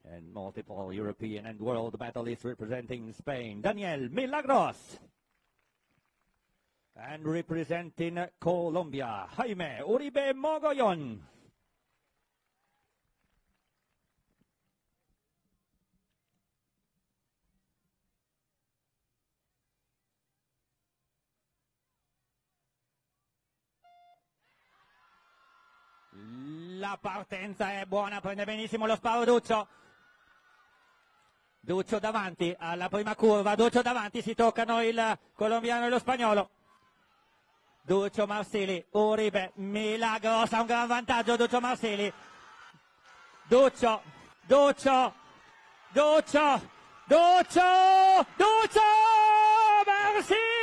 And multiple European and world medalists representing Spain, Daniel Milagros. And representing Colombia, Jaime Uribe Mogollon. La partenza è buona, prende benissimo lo sparo Duccio. Duccio davanti alla prima curva, Duccio davanti, si toccano il colombiano e lo spagnolo. Duccio Marsili, Uribe, Milagros, ha un gran vantaggio Duccio Marsili. Duccio, Marsili!